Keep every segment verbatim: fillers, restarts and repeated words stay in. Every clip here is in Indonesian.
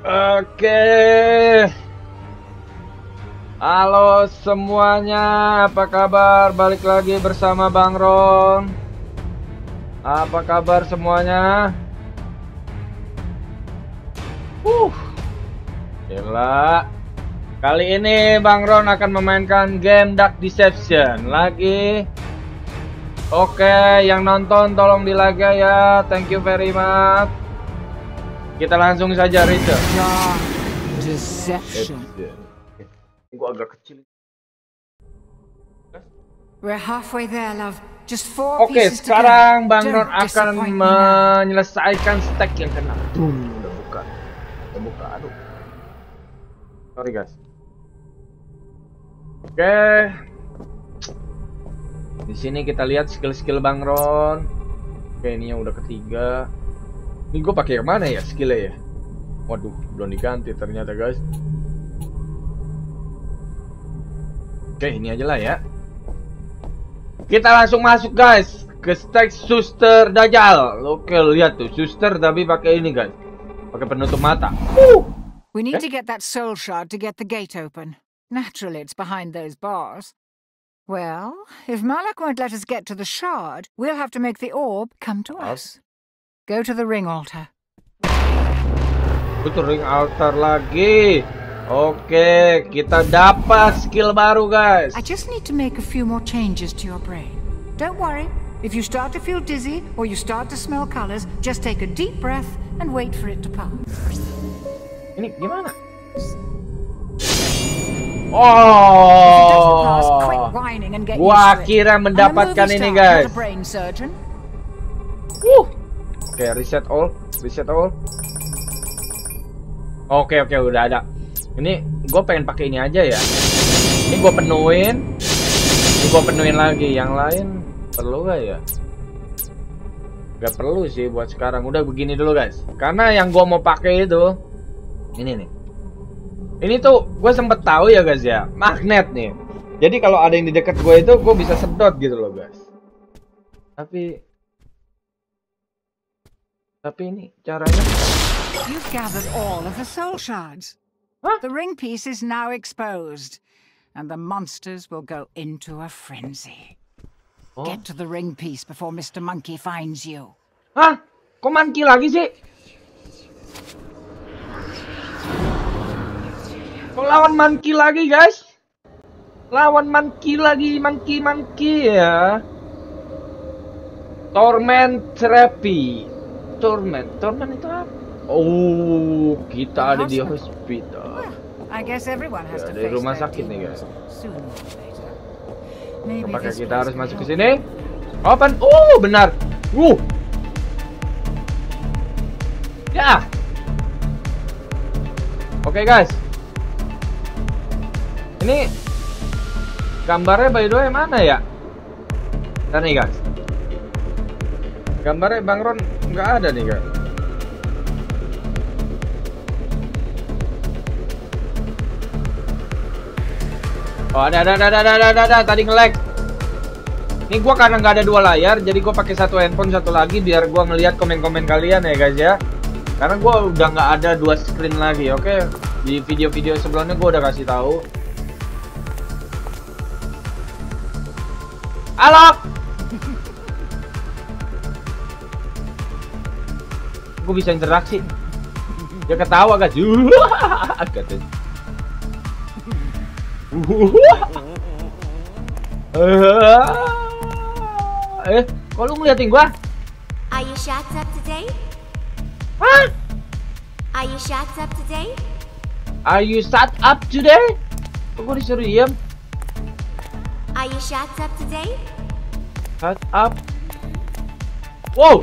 Oke. Halo semuanya, apa kabar? Balik lagi bersama Bang Ron. Apa kabar semuanya? Uh, gila. Kali ini Bang Ron akan memainkan game Dark Deception lagi. Oke, yang nonton tolong di like ya. Thank you very much. Kita langsung saja research. Dark Deception. Gua agak kecil. We're halfway there, love. Just four Oke, pieces to go. sekarang Bang Ron Don't akan disappoint me now. menyelesaikan stack yang kena. Boom, udah buka. Udah buka, aduh. Sorry guys. Oke. Di sini kita lihat skill-skill Bang Ron. Oke, ini yang udah ketiga. Ini gue pakai yang mana ya skillnya ya? Waduh, belum diganti ternyata guys. Oke, ini aja lah ya. Kita langsung masuk guys ke stack Suster Dajjal. Oke, lihat tuh Suster tapi pakai ini guys. Pakai penutup mata. Uh. We need Okay. to get that soul shard to get the gate open. Naturally, it's behind those bars. Well, if Malak won't let us get to the shard, we'll have to make the orb come to us. Go to the ring altar. Itu ring altar lagi. Oke, kita dapat skill baru guys. I just need to make a few more changes to your brain. Don't worry. If you start to feel dizzy or you start to smell colors, just take a deep breath and wait for it to pass. Ini gimana? Pass, quit Oh, whining and get gua used to it. kira I'm a mendapatkan movie ini star, guys. not a brain surgeon. Uh. Oke, reset all, reset all. Oke oke udah ada. Ini gue pengen pakai ini aja ya. Ini gue penuhin. Ini gue penuhin lagi. Yang lain perlu gak ya? Gak perlu sih buat sekarang. Udah begini dulu guys. Karena yang gue mau pakai itu ini nih. Ini tuh gue sempet tahu ya guys ya. Magnet nih. Jadi kalau ada yang di dekat gue itu gue bisa sedot gitu loh guys. Tapi Tapi ini caranya. You've gathered all of the soul shards. Huh? The ring piece is now exposed, and the monsters will go into a frenzy. Oh. Get to the ring piece before Mister Monkey finds you. Hah? Kok monkey lagi sih? Kok lawan monkey lagi guys? Lawan monkey lagi, monkey monkey ya. Torment therapy. Torment, torment itu apa? Oh, kita ada di hospital. I guess everyone has Ya, to dari face rumah their sakit nih guys. demons sooner or later. Maybe Apakah this kita place harus will masuk ke help. sini? Open. Oh, benar. Uh. Ya. Oke guys. Ini gambarnya by the way mana ya? Ntar nih guys. Gambarnya Bang Ron nggak ada nih guys. Oh ada ada ada ada ada ada, ada. Tadi nge-lag. Ini gua karena nggak ada dua layar, jadi gua pakai satu handphone satu lagi biar gua ngelihat komen-komen kalian ya guys ya. Karena gua udah nggak ada dua screen lagi, oke? Di video-video sebelumnya gua udah kasih tahu. Halo. Gue bisa interaksi. Dia ketawa guys. Katanya. Eh, kok lu ngeliatin gua? Are you shut up today? Hah? Are you shut up today? Are you shut up today? Kok gua disuruh diem? Are you shut up today? Shut up. Wow.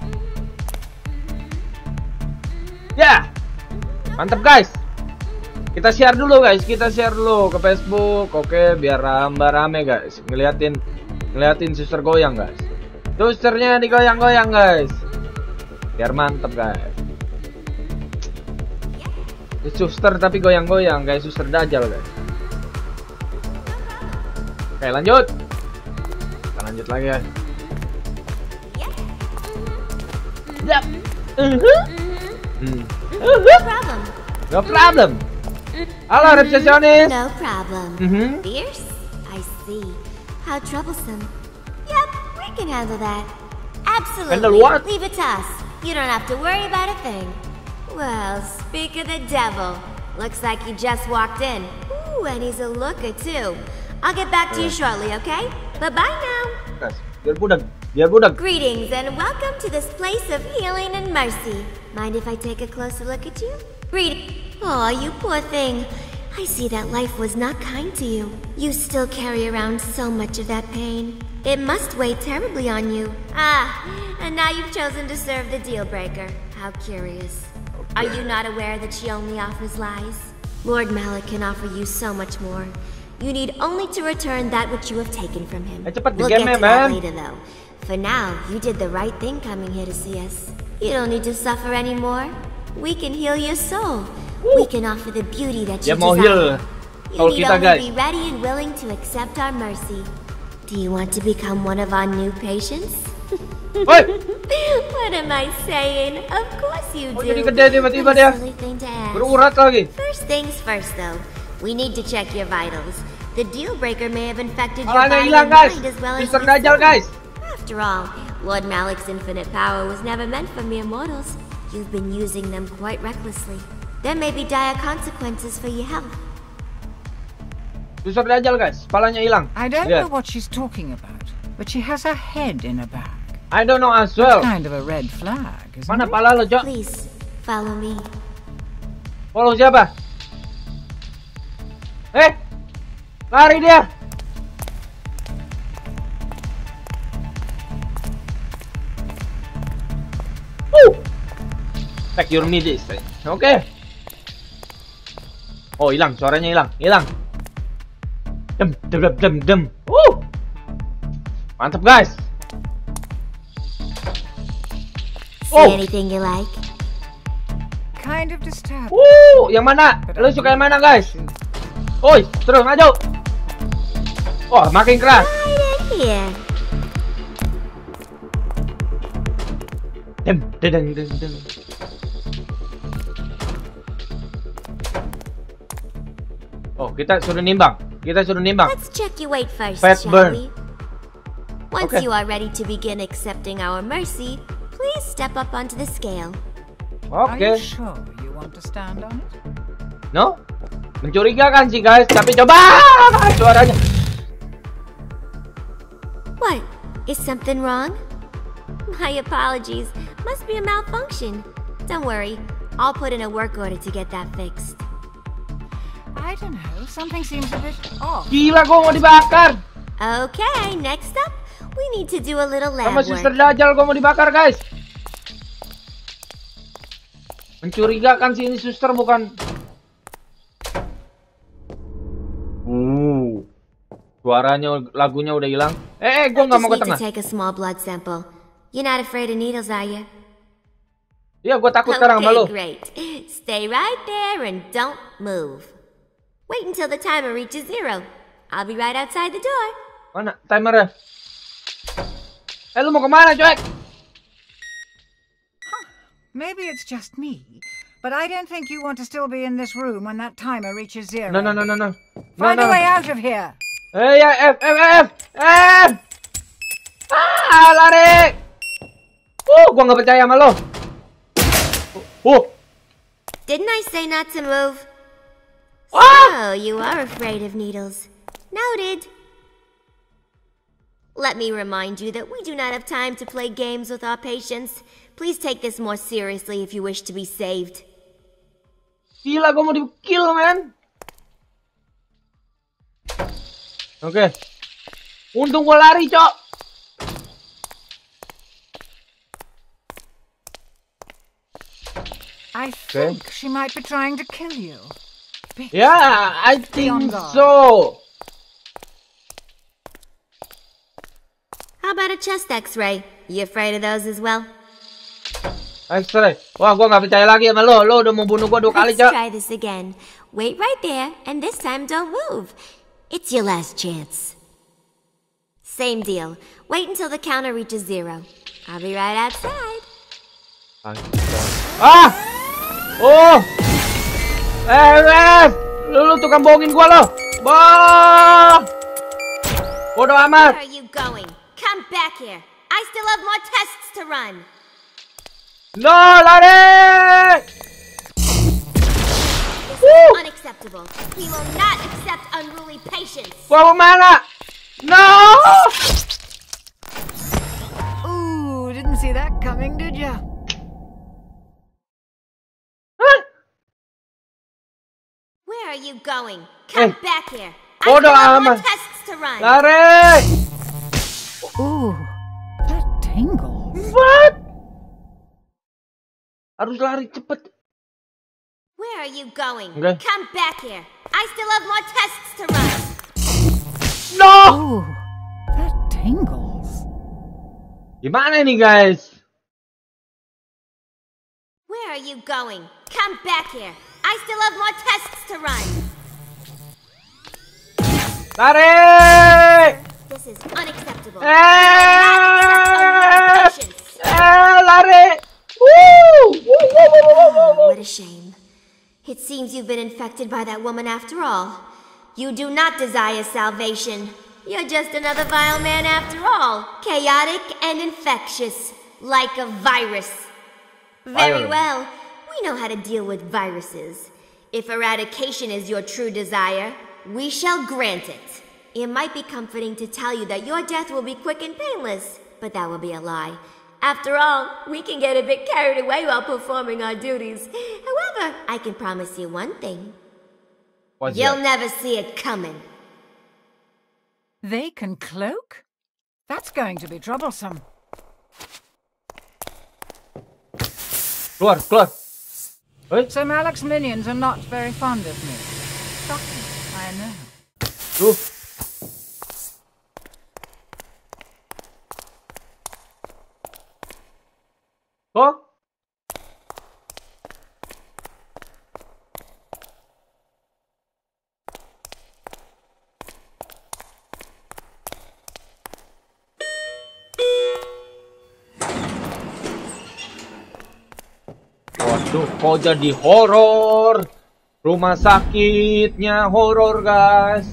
Ya. Mantap guys. Kita share dulu guys, kita share dulu ke Facebook. Oke, biar rame-rame guys. Ngeliatin ngeliatin suster goyang guys. Susternya digoyang-goyang guys. Biar mantep guys. Ini suster tapi goyang-goyang kayak suster Dajjal guys. Oke, lanjut. Kita lanjut lagi guys. Yap. Uh-huh. Hmm. No problem. No problem. Halo, resepsionis. No problem. Mhm. Fierce? I see. How troublesome. Yep, we can handle that. Absolutely. Handle what? Leave it to us. You don't have to worry about a thing. Well, speak of the devil. Looks like you just walked in. Ooh, and he's a looker too. I'll get back to you shortly, okay? Bye-bye now. Guys, biar budak, biar budak. Greetings and welcome to this place of healing and mercy. Mind if I take a closer look at you? Greetings. Oh, you poor thing. I see that life was not kind to you. You still carry around so much of that pain. It must weigh terribly on you. Ah, and now you've chosen to serve the deal breaker. How curious. Are you not aware that she only offers lies? Lord Malik can offer you so much more. You need only to return that which you have taken from him. Eh, cepat We'll di game get ya, to that man. later though. For now, you did the right thing coming here to see us. You don't need to suffer anymore. We can heal your soul. We can offer the beauty that you Dia mau heal desire. You soul need kita, only guys. be ready and willing to accept our mercy. Do you want to become one of our new patients? Woi, What am I saying? Of course you kok do. jadi gede tiba-tiba What a dia? silly thing to ask. Berurat lagi. First things first, though. We need to check your vitals. The deal breaker may have infected your Palanya body hilang, and guys. mind as well as Mister your Dajjal, soul. guys. After all, Lord Malik's infinite power was never meant for mere mortals. You've been using them quite recklessly. There may be dire consequences for your health. Mister Dajjal, guys. Palanya hilang. I don't Lihat. know what she's talking about, but she has her head in a bag. I don't know as well. Kind of a red flag, isn't Mana it? pala lo, Cok? Please, follow me. Follow siapa? Eh, lari dia. Woo! Take your medicine. Oke. Oh, hilang, suaranya hilang, hilang. Dem, dem, dem, dem, dem. Woo! Mantap, guys. See Oh. anything you like? Kind of disturbing. Wuh, yang mana? Lo suka yang mana, guys? Oi, terus maju. Wah, makin keras. Right in here. Dem, dedeng, dedeng, dedeng. Oh, kita suruh nimbang. Kita suruh nimbang. Let's check your weight first, Fat shall burn. we? Once Okay. you are ready to begin accepting our mercy, please step up onto the scale. Are you Oke. sure you want to stand on it? No? Mencurigakan sih, guys. Tapi coba suaranya. What? Is something wrong? My apologies. Must be a malfunction. Don't worry. I'll put in a work order to get that fixed. I don't know. Something seems a bit off. Gila, gua mau dibakar. Okay, next up, we need to do a little lab Sama Sister work. Dajjal gua mau dibakar, guys. Mencurigakan sih ini suster, bukan. Uh. Suaranya, lagunya udah hilang. Eh, eh gua I nggak just mau ke need to tengah. take a small blood sample. You're not afraid of needles, are you? Iya, gua takut sekarang sama lo. Okay, great. Stay right there and don't move. Wait until the timer reaches zero. I'll be right outside the door. Mana timernya? Eh, lu mau kemana, cuek? Maybe it's just me, but I don't think you want to still be in this room when that timer reaches zero. No, no, no, no, no. Find no, a no. way out of here. Eh, ya, F, F, F, F. Ah, lari. Uh, gua nggak percaya sama lo. Uh, Didn't I say not to move? Ah! So, you are afraid of needles. Noted. Let me remind you that we do not have time to play games with our patients. Please take this more seriously if you wish to be saved. gila, gua mau di-kill, man. Oke. Untung gua lari, cok. I think she might be trying to kill you. Bit. Yeah, I think Beyond God. so. How about a chest x-ray? You afraid of those as well? X-ray. Wah, gua nggak percaya lagi sama lo. Lo udah mau bunuh gua dua kali, Let's cok. try this again. Wait right there, and this time don't move. It's your last chance. Same deal. Wait until the counter reaches zero. I'll be right outside. Ah! Oh! Eh, eh, lu, lu tukang bohongin gua lo. Boh. Bodoh amat. Where are you going? Come back here. I still have more tests to run. No, lari. This is unacceptable. We will not accept unruly patience. Gua mau mana? No. Ooh, didn't see that coming, did ya? Hah? Where are you going? Come Eh, back here. I bodoh still have more amat. tests to run. Lari. Ooh, that tingles. What? Harus lari cepet. Where are you going? Okay. Come back here. I still have more tests to run. No. Ooh, that tingles. Gimana nih guys? Where are you going? Come back here. I still have more tests to run. Lari. This is unacceptable. Eh, eh, lari. Woo! Woo, woo, woo, woo, woo. What a shame. It seems you've been infected by that woman after all. You do not desire salvation. You're just another vile man after all. Chaotic and infectious, like a virus. Very Virus. well. We know how to deal with viruses. If eradication is your true desire, we shall grant it. It might be comforting to tell you that your death will be quick and painless, but that will be a lie. After all, we can get a bit carried away while performing our duties. However, I can promise you one thing. What's You'll that? never see it coming. They can cloak? That's going to be troublesome. Keluar, keluar. Hei, So Malak's minions are not very fond of me. Shocking, I know. tuh. Oh, waduh, kok jadi horor? Rumah sakitnya horor, guys.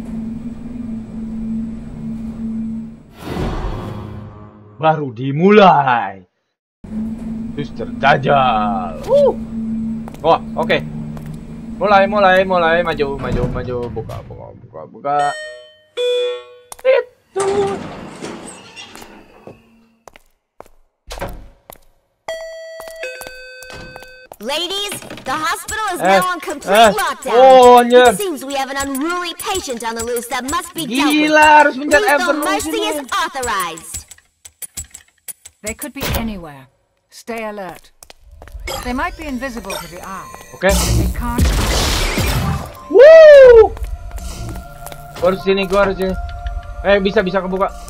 Baru dimulai. Suster Dajjal. Uh. Oh, oke. Okay. Mulai, mulai, mulai, maju, maju, maju, buka, buka, buka, buka. Itu. Ladies, the hospital is Eh, now on complete eh, lockdown. oh, anjir. It seems we have an unruly patient on the loose that must be dealt with. Gila, harus mencet F Lethal terus mercy ini. is authorized. They could be anywhere. Stay alert. They might be invisible to the eye. Oke. Okay. They can't. Woo! Gua harus sini, gua harus sini. Eh, bisa bisa kebuka. Any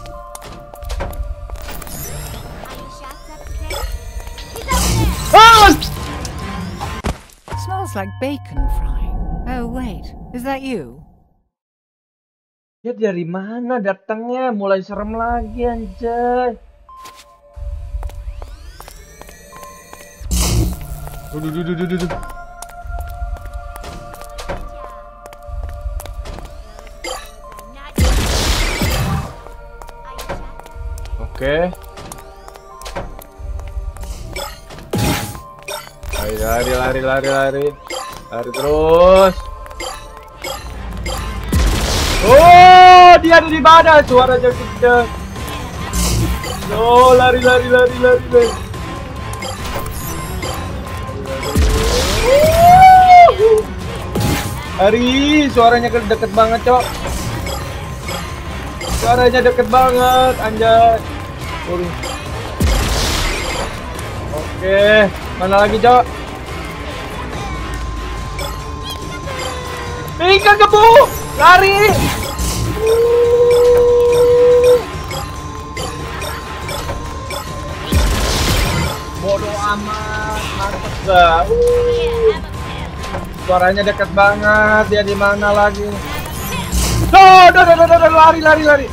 shots up today? He's over there. Ah! Smells like bacon frying. Oh wait, is that you? Ya dari mana datangnya? Mulai serem lagi, anjay. Duh, duh, duh, duh, duh, duh. Oke. Lari, lari, lari, lari, lari. Lari terus. Oh, dia ada di mana? Suaranya kencang. Oh, lari, lari, lari, lari, lari. Lari, suaranya deket banget, Cok. Suaranya deket banget, anjay. Waduh. Oke, mana lagi, Cok? Ikan kebu, lari. Bodoh amat, mantep gak? Suaranya deket banget, dia di mana lagi? Duh, duh, duh, duh, duh, lari, lari, lari.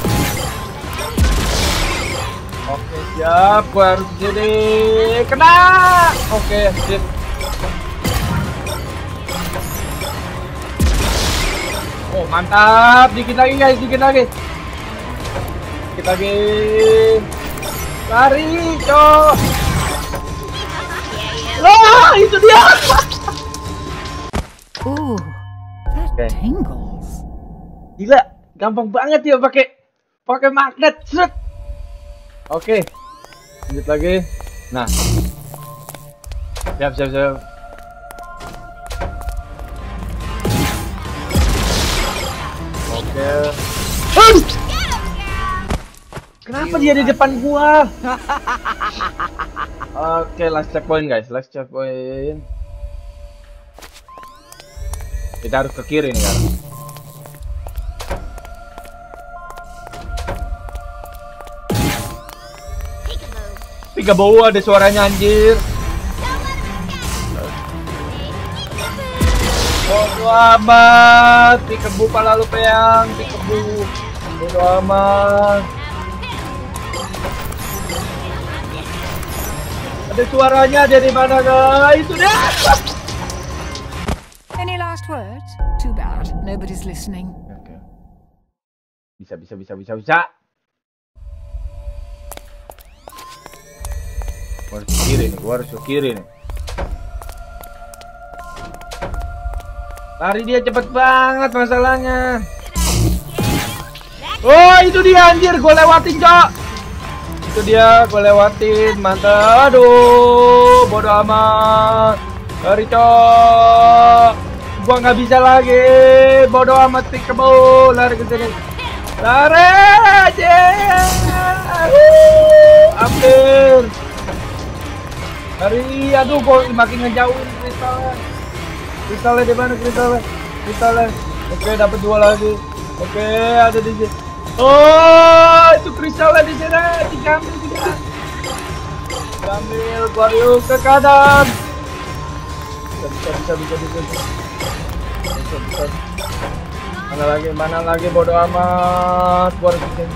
Oke, siap, gue harus jadi kena. Oke, sip. Oh mantap, dikit lagi guys, dikit lagi. Dikit lagi. Lari, cok. Wah, itu dia. Ooh, that Okay. tingles. Gila, gampang banget ya pakai pakai magnet. Set. Oke. Lanjut lagi. Nah. Siap, siap, siap. Oke. Aduh! Kenapa dia di depan gua? Oke, last checkpoint guys, last checkpoint. Kita harus ke kiri nih kan. Tiga bau ada suaranya anjir. Bodo amat, dikebu pala lu peyang, dikebu. Bodo amat. Ada suaranya dari mana guys? Itu dia. Any last words? Too bad. Nobody's listening. Oke. Bisa, bisa, bisa, bisa, bisa. Gua harus ke kiri nih, gua harus ke kiri nih. Lari dia cepet banget masalahnya. Oh itu dia anjir, gue lewatin cok. Itu dia, gue lewatin, mantap. Aduh, bodo amat. Lari cok. Gua nggak bisa lagi, bodo amat pikabel. Lari ke sini. Lari aja. Hampir. Lari, aduh, gua makin ngejauhin kristalnya. Kristalnya di mana kristalnya? Kristalnya. Oke, dapat dua lagi. Oke, ada di sini. Oh, itu kristalnya di sini. Diambil, diambil. Diambil, gua yuk ke kanan. Bisa, bisa, bisa, bisa, bisa. Bisa, bisa. Mana lagi, mana lagi, bodo amat. Gua harus bikin.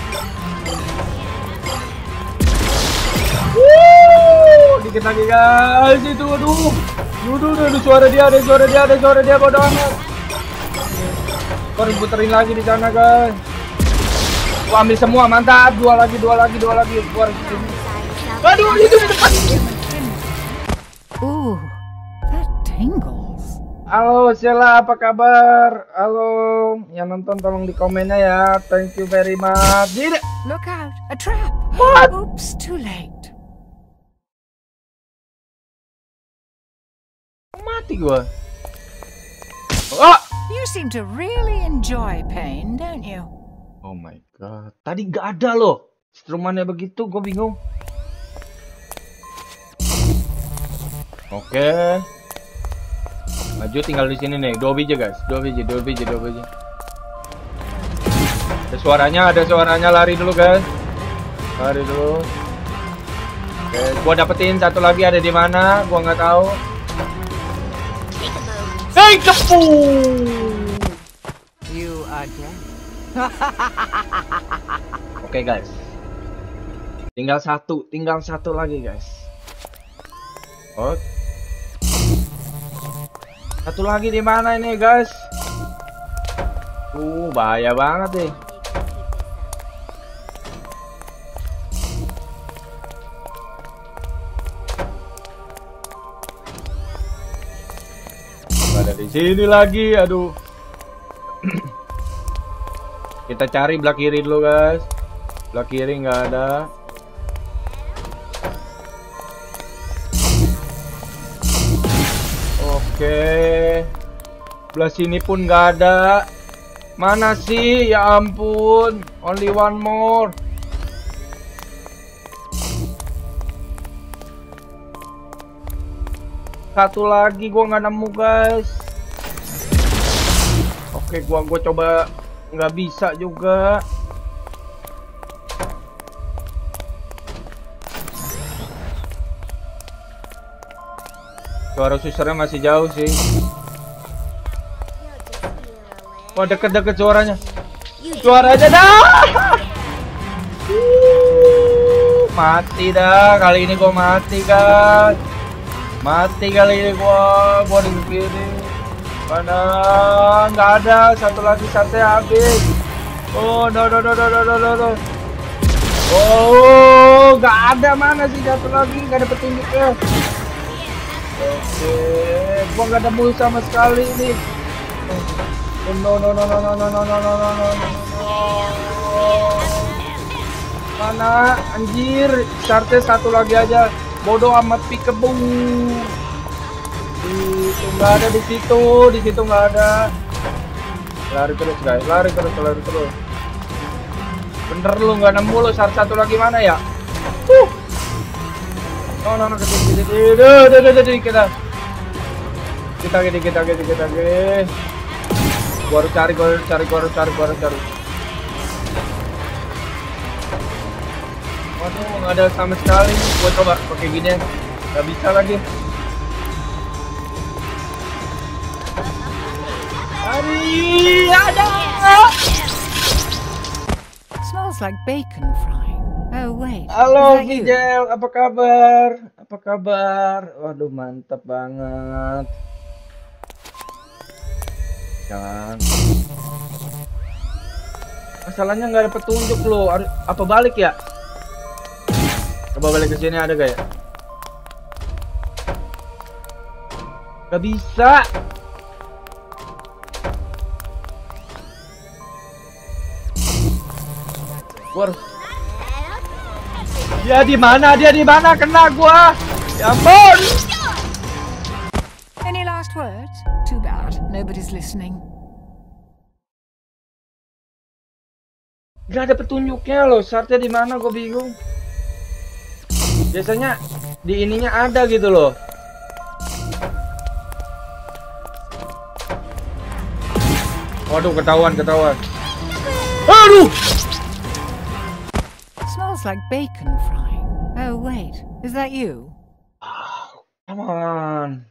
Wuh, dikit lagi guys, itu aduh. Duh, ada suara dia, ada suara dia, ada suara dia, bodo amat. Gua harus puterin lagi di sana guys. Gua ambil semua, mantap. Dua lagi, dua lagi, dua lagi. Gua harus bikin. Aduh, itu di depan. Ooh, that tingles. Halo Sheila, apa kabar? Halo, yang nonton tolong di komennya ya. Thank you very much. Tidak. Look out, a trap. What? Oops, too late. Mati gua. Oh! You seem to really enjoy pain, don't you? Oh my god. Tadi gak ada loh. Instrumennya begitu, gue bingung. Oke. Maju tinggal di sini nih. Dua biji guys. Dua biji, dua biji, dua biji. Ada suaranya, ada suaranya. Lari dulu guys. Lari dulu. Oke, gua dapetin satu lagi ada di mana? Gua nggak tahu. Hey, kepu! You again. Oke guys. Tinggal satu, tinggal satu lagi guys. Oh. Satu lagi di mana ini guys? Uh, bahaya banget nih. Ada di sini lagi, aduh. Kita cari belah kiri dulu guys. Belah kiri nggak ada. Oke. Belah sini pun nggak ada. Mana sih? Ya ampun. Only one more. Satu lagi gua nggak nemu guys. Oke, gua gua coba nggak bisa juga. Suara susernya masih jauh sih. Wah, deket-deket suaranya. Suaranya dah. Mati dah. Kali ini gua mati guys. Mati kali ini gua. Gua di kiri. Mana? Nggak ada. Satu lagi sate habis. Oh, no, no, no, no, no, no, no. Oh, nggak ada. Mana sih satu lagi? Nggak ada petunjuknya. Oke, gua nggak ada mul sama sekali nih. Oh, no, no, no, no, no, no, no, no, no, no, no, no. Mana? Anjir, sate satu lagi aja. Bodoh amat pikebung. Itu nggak ada di situ, di situ nggak ada. Lari terus guys, lari terus, lari terus. Bener lu nggak nemu lu, satu lagi mana ya? Uh. Oh no no kita kita kita kita kita kita kita kita kita kita gua harus cari gua harus cari gua harus cari gua harus cari. Waduh nggak ada sama sekali. Gua coba pakai gini ya, nggak bisa lagi. Hari ada. Smells like bacon frying. Oh wait. Halo Vijel, apa kabar? Apa kabar? Waduh mantap banget. Jangan. Masalahnya nggak ada petunjuk loh. Apa balik ya? Coba balik ke sini ada gak ya? Gak bisa. Gua harus... Dia di mana? Dia di mana? Kena gua. Ya ampun. Any last words? Too bad. Nobody's listening. Gak ada petunjuknya loh. Startnya di mana? Gua bingung. Biasanya di ininya ada gitu loh. Waduh, ketahuan, ketahuan. Aduh. Smells like bacon frying. Oh wait, is that you? Oh, come on.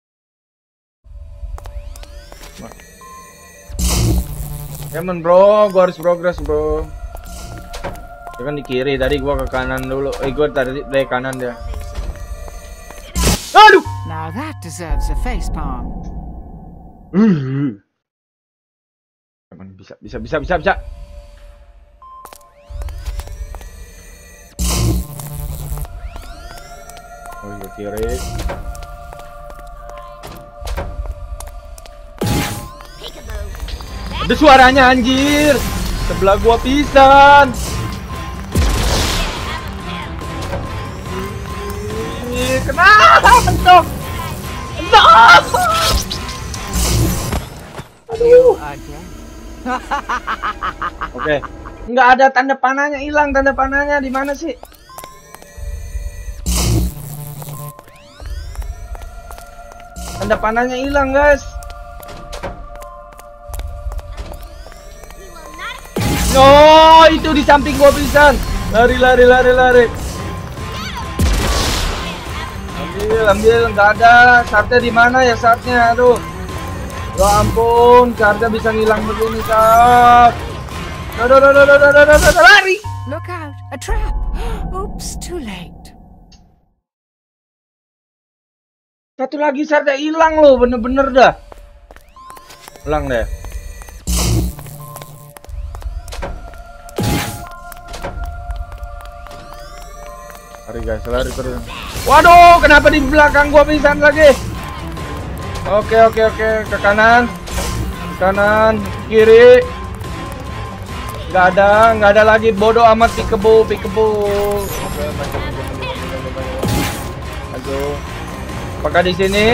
Come on bro, gua harus progress bro. Dia kan di kiri, tadi gua ke kanan dulu. Eh gua tadi dari kanan dia. Aduh. Now that deserves a face palm. Uh. Bisa, bisa, bisa, bisa, bisa. Oh, ke kiri. Ada suaranya anjir. Sebelah gua pisan. Ih, kenapa bentuk? Bentuk. Aduh. Oke. Nggak ada tanda panahnya, hilang tanda panahnya di mana sih? Tanda panahnya hilang, guys. No, itu di samping gua pisan. Lari, lari, lari, lari. Ambil, ambil, nggak ada. Sartnya di mana ya sartnya? Aduh. Ya ampun, sartnya bisa ngilang begini, sar. Aduh, aduh, aduh, aduh, aduh, aduh, lari. Look out, a trap. Oops, too late. Satu lagi sartnya hilang loh, bener-bener dah. Hilang deh. Lari guys, lari terus. Waduh, kenapa di belakang gua pisan lagi? Oke, oke, oke, ke kanan. Ke kanan, kiri. Nggak ada, nggak ada lagi. Bodoh amat pikebo, pikebo. Oke, maju, maju, maju, maju, maju. Aduh. Apakah di sini?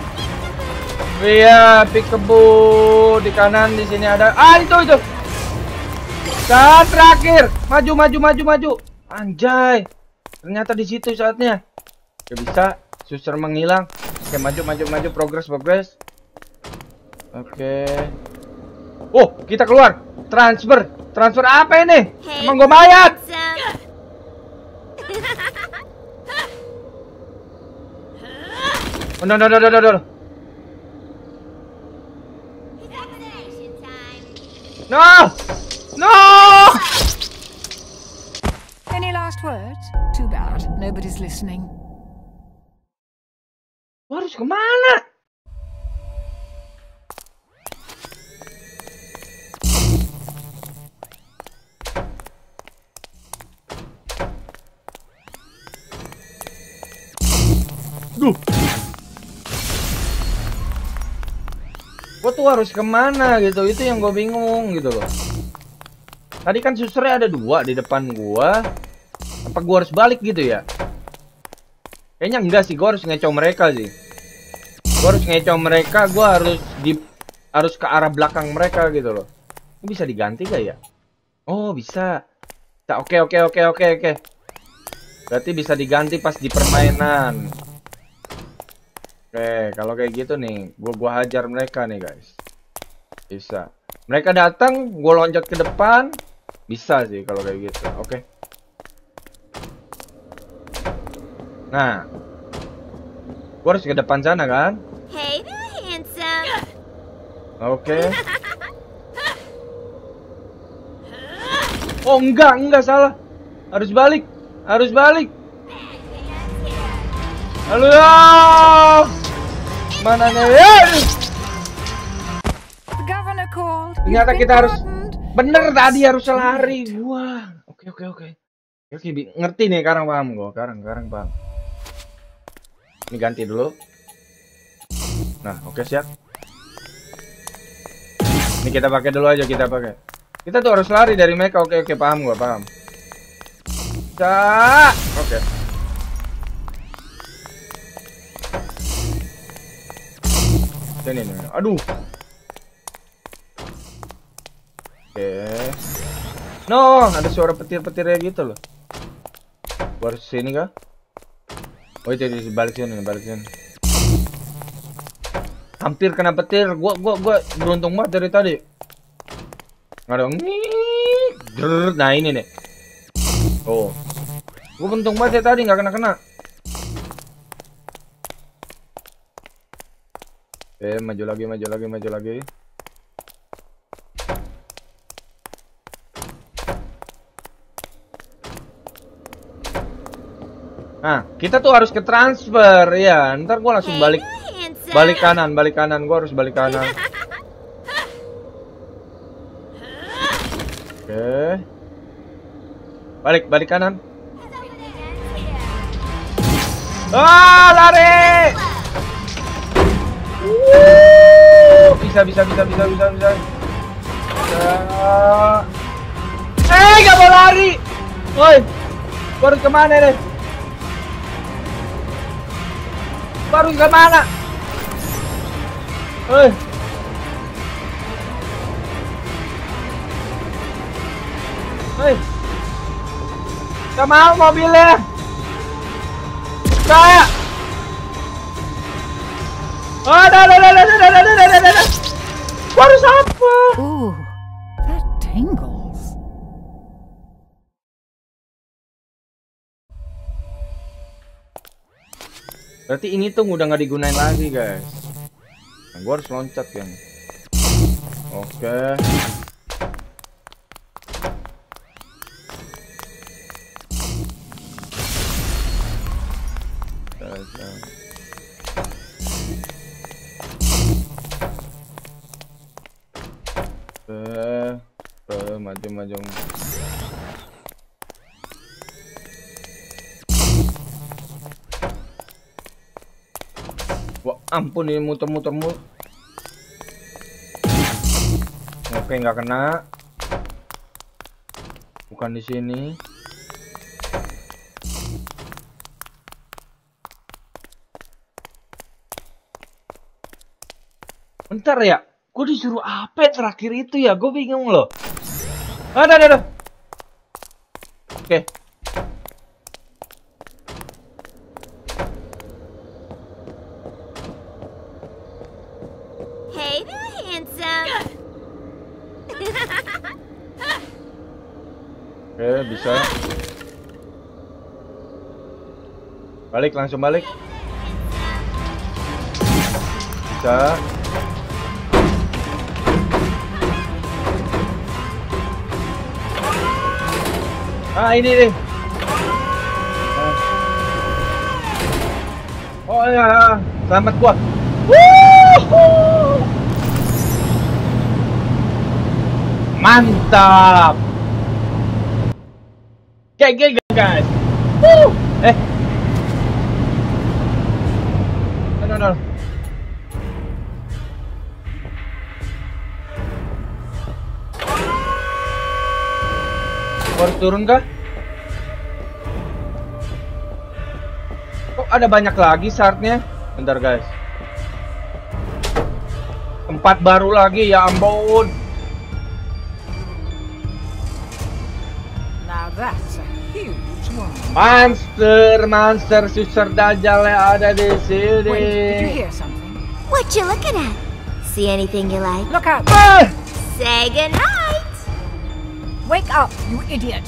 Iya, pikebo di kanan, di sini ada. Ah, itu itu. Saat terakhir. Maju, maju, maju, maju. Anjay. Ternyata di situ saatnya. Gak bisa, suster menghilang. Oke, maju, maju, maju, progress, progress. Oke. Oh, kita keluar. Transfer, transfer apa ini? Hey, emang gue mayat? Oh, no, no, no, no, no, no. No, no. Any last words? Too bad. Nobody's listening. Harus kemana? Duh. Gue tuh harus kemana gitu, itu yang gue bingung gitu loh. Tadi kan susternya ada dua di depan gue. Apa gue harus balik gitu ya? Kayaknya enggak sih, gue harus ngecow mereka sih. Gue harus ngecow mereka, gue harus di harus ke arah belakang mereka gitu loh. Ini bisa diganti gak ya? Oh bisa. Oke oke oke oke oke. Berarti bisa diganti pas di permainan. Oke, kalau kayak gitu nih, gue gua hajar mereka nih guys. Bisa. Mereka datang, gue loncat ke depan, bisa sih kalau kayak gitu. Oke. Nah, gue harus ke depan sana kan? Hey there, handsome. Oke. Oh enggak, enggak salah. Harus balik, harus balik. Halo. Mana nih? Ternyata kita harus bener tadi harus lari. Wah, oke oke oke. Oke, ngerti nih, sekarang paham gue. Sekarang, sekarang paham. Ini ganti dulu. Nah, oke siap. Ini kita pakai dulu aja, kita pakai. Kita tuh harus lari dari mereka. Oke oke, paham gue, paham. Cak, oke. Sini nih, aduh. Oke. No, ada suara petir-petirnya gitu loh. Gua harus sini kah? Oh itu di balik sini, balik sini. Hampir kena petir. Gua gua gua beruntung banget dari tadi. Nggak ada. Nah ini nih. Oh. Gua beruntung banget ya tadi nggak kena-kena. Eh, maju lagi, maju lagi, maju lagi. Nah, kita tuh harus ke transfer ya. Ntar gua langsung balik, balik kanan, balik kanan. Gua harus balik kanan. Oke. Balik, balik kanan. Ah, lari! Wuh, bisa bisa bisa bisa bisa bisa. Ya. Eh, gak mau lari. Woi, gua harus kemana nih? Gua harus kemana? Woi. Woi. Gak mau mobilnya. Kayak. Oh, dah, dah, dah, dah, dah, dah, dah, dah, dah, dah. Gua harus apa? Ooh, that tingles. Berarti ini tuh udah nggak digunain lagi, guys. Nah, gua harus loncat kan. Oke. Eh, eh, maju-maju. Wah, ampun ini muter-muter mulu. Oke, nggak kena. Bukan di sini. Bentar ya. Gue disuruh apa yang terakhir itu ya? Gue bingung loh. Ada, ada, ada. Oke. Hey there, handsome. Oke, bisa. Balik, langsung balik. Bisa. Ah, ini nih. Oh ya, selamat gua. Wuhuu. Mantap. Kayak gini guys. Wuh. Eh. Turun kah? Kok ada banyak lagi shardnya? Bentar guys. Tempat baru lagi, ya ampun. Now that's a huge one. Monster, monster, suster dajjal yang ada di sini. Wait, did you hear something? What you looking at? See anything you like? Look out! Ah! Say goodnight! Wake up, you idiot!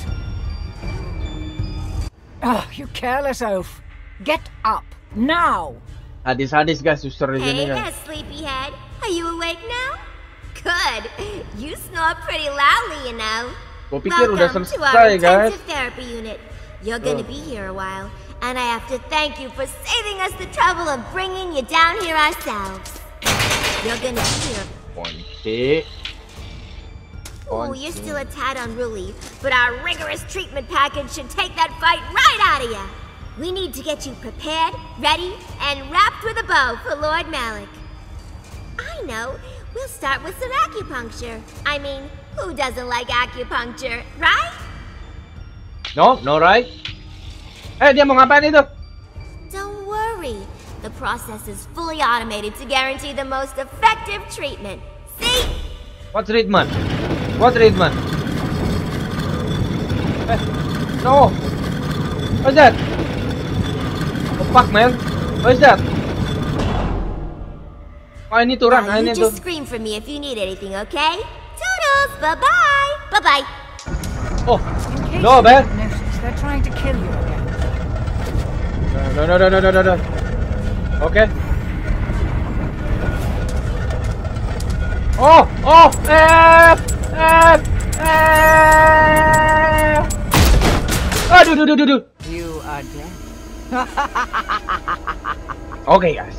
Oh, you careless oaf! Get up now! Hadis-hadis guys, suster di sini Hey guys. there, sleepyhead. Are you awake now? Good. You snore pretty loudly, you know. Gua pikir udah Welcome to selesai our guys. intensive therapy unit. You're gonna Oh. be here a while, and I have to thank you for saving us the trouble of bringing you down here ourselves. You're gonna be here. Kunci. Oh, you're still a tad unruly, but our rigorous treatment package should take that fight right out of you. We need to get you prepared, ready, and wrapped with a bow for Lord Malik. I know. We'll start with some acupuncture. I mean, who doesn't like acupuncture, right? No, no right. Eh, dia mau ngapain itu? Don't worry. The process is fully automated to guarantee the most effective treatment. See? What treatment? What treatment? Eh, no. What's that? The fuck, man? What is that? Oh, ini tuh Ran, Now, ini you tuh. just scream for me if you need anything, okay? Toodles, bye-bye. Bye-bye. Oh, In case no, you man. didn't notice, they're trying to kill you again. No, no, no, no, no, no, no. Okay. Oh, oh, eh, eh, eh. Aduh, duh, duh, duh, duh. You are dead. Oke, guys.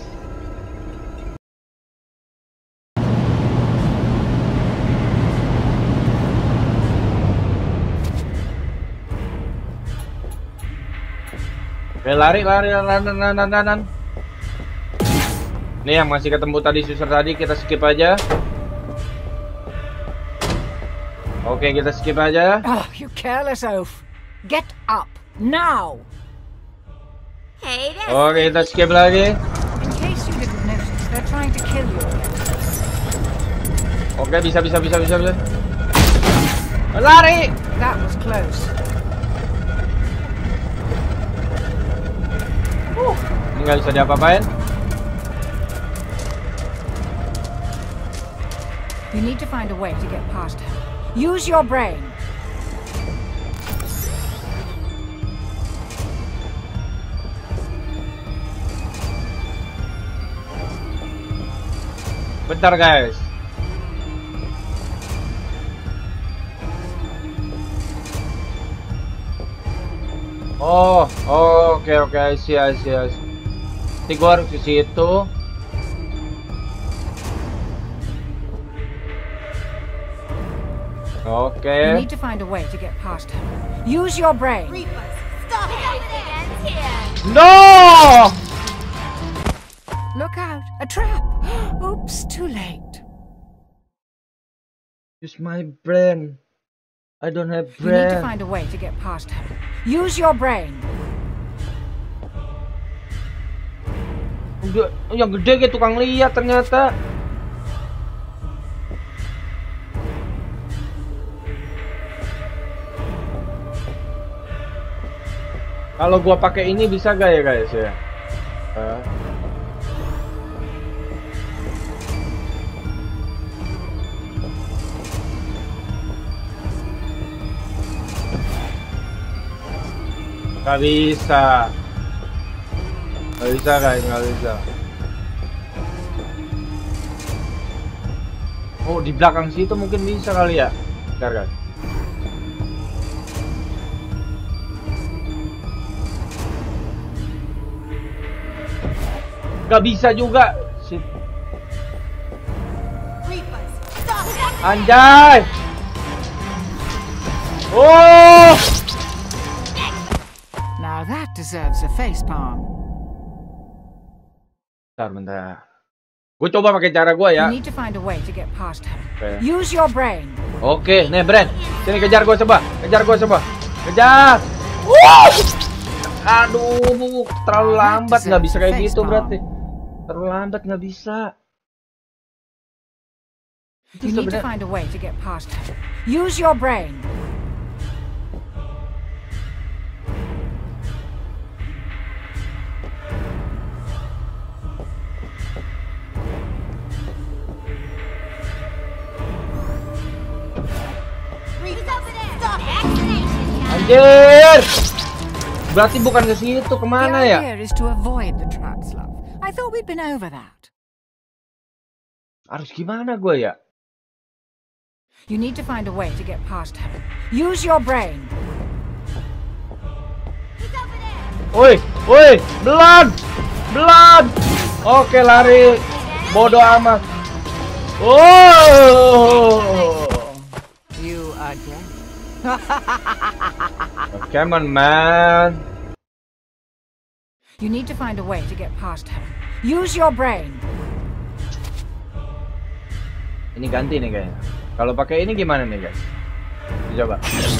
Oke, lari, lari, lari, lari, lari, lari. Nih yang masih ketemu tadi suster tadi, kita skip aja. Oke, kita skip aja. Oh, you careless oaf! Get up now! Hey there. Oke, kita skip lagi. In case you didn't notice, they're trying to kill you again. Oke, bisa, bisa, bisa, bisa, bisa. Lari! That was close. Uh, ini nggak bisa diapa-apain. You need to find a way to get past her. Use your brain. Bentar, guys. Oh, oh, oke, oke, I see, I see, I see. Nanti gua harus ke situ. Oke. You need to find a way to get past her. Use your brain. Stop it. Everything ends here. No! Look out! A trap! Oops, too late. Use my brain. I don't have You need to brain. find a way to get past her. Use your brain. Udah, yang gede kayak tukang lihat ternyata. Kalau gua pakai ini bisa gak ya guys ya? Uh. Gak bisa. Gak bisa guys, gak bisa. Oh, di belakang situ mungkin bisa kali ya. Bentar guys. Gak bisa juga. Shit. Anjay. Oh. Now that deserves a facepalm. Bentar, bentar. Gue coba pakai cara gue ya. You need to find a way to get past her. Oke. Use your brain. Oke, nih Brand. Sini kejar gue coba. Kejar gue coba. Kejar. Wuh! Aduh, terlalu lambat, nggak bisa kayak gitu berarti. Terlalu lambat nggak bisa. You need to find a way to get past her. Use your brain. Anjir! Berarti bukan ke situ, kemana ya? The idea is to avoid the traps, love. I thought we'd been over that. Harus gimana gue ya? You need to find a way to get past her. Use your brain. Woi, woi, blood, blood. Oke, lari. Bodoh amat. Oh. You again. Come on, man. You need to find a way to get past her. Use your brain. Ini ganti nih kayaknya. Kalau pakai ini gimana nih, guys? Coba.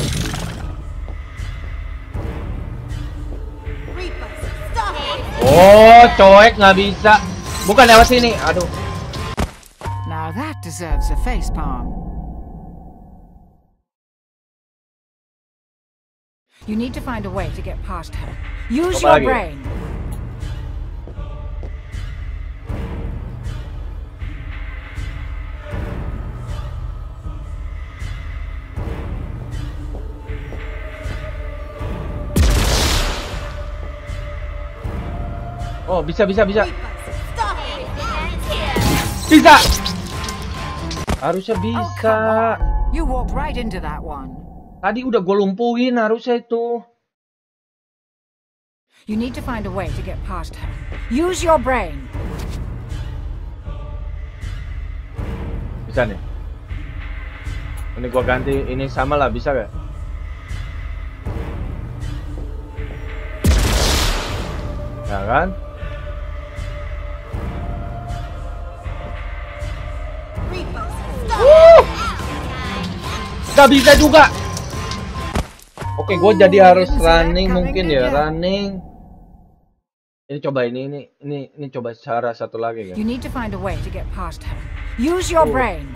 Oh, coek nggak bisa. Bukan lewat sini. Aduh. Now that deserves a face palm. You need to find a way to get past her. Use Coba your lagi. brain. Oh, bisa, bisa, bisa. Bisa. Harusnya Oh, bisa. come on. You walked right into that one. Tadi udah gue lumpuhin harusnya itu. You need to find a way to get past her. Use your brain. Bisa nih. Ini gua ganti, ini sama lah, bisa gak? Ya kan? Uh! Gak bisa juga. Oke, gue jadi harus running mungkin ya, running. Ini coba ini ini ini ini coba cara satu lagi kan. You need to find a way to get past her. Use your Oh. brain.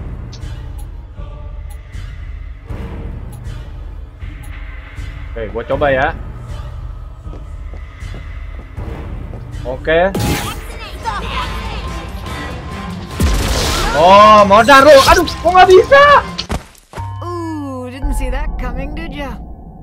Oke, gue coba ya. Oke. Oh, modar lu. Aduh, kok nggak bisa? Ooh, didn't see that coming, did ya?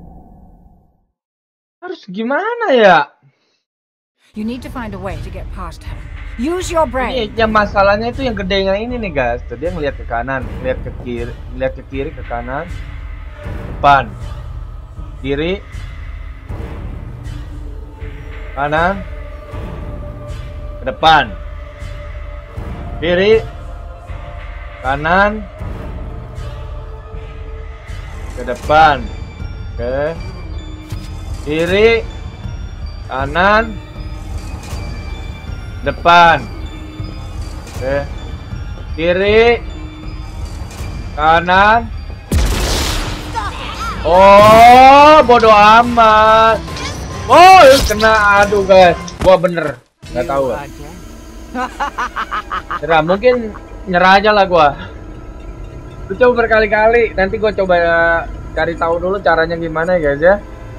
Harus gimana ya? You need to find a way to get past her. Use your Ini brain. yang masalahnya itu yang gedenya ini nih guys. Tuh, dia ngeliat ke kanan, ngeliat ke kiri, ngeliat ke kiri, ke kanan, depan, kiri, kanan, ke depan, kiri, kanan, ke depan, ke kiri, kanan, depan, oke, kiri, kanan. Oh, bodoh amat. Oh, kena, aduh guys, gua bener nggak tahu. Nyerah, mungkin nyerah aja lah gua. Gua coba berkali-kali, nanti gua coba cari tahu dulu caranya gimana ya guys ya.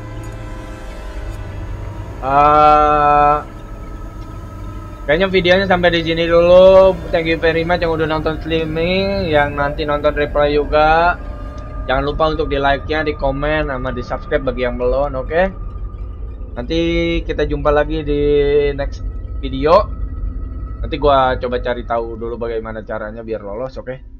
Uh, Kayaknya videonya sampai di sini dulu. Thank you very much yang udah nonton streaming, yang nanti nonton replay juga. Jangan lupa untuk di like-nya, di komen, sama di subscribe bagi yang belum, oke? Okay? Nanti kita jumpa lagi di next video. Nanti gua coba cari tahu dulu bagaimana caranya biar lolos, oke? Okay?